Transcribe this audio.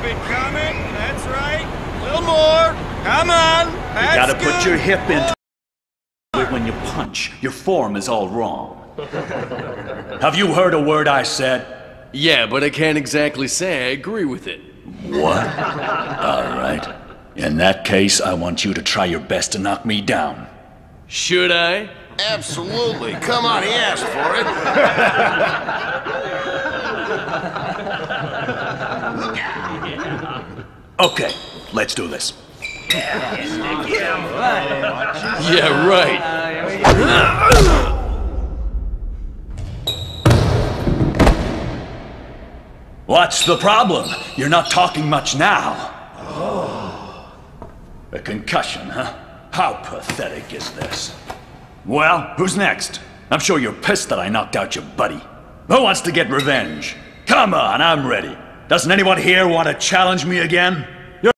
it coming. That's right. A little more. Come on. That's You gotta good. put your hip into it when you punch. Your form is all wrong. Have you heard a word I said? Yeah, but I can't exactly say I agree with it. What? All right. In that case, I want you to try your best to knock me down. Should I? Absolutely. Come on, he asked for it. Okay, let's do this. Yeah, right. What's the problem? You're not talking much now. A concussion, huh? How pathetic is this? Well, who's next? I'm sure you're pissed that I knocked out your buddy. Who wants to get revenge? Come on, I'm ready. Doesn't anyone here want to challenge me again?